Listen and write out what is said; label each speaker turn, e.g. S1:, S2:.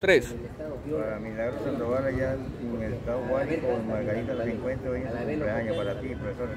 S1: Tres.
S2: Para Milagro Sandoval allá en el estado Guárico, con Margarita la 50, hoy es su cumpleaños para ti, profesora.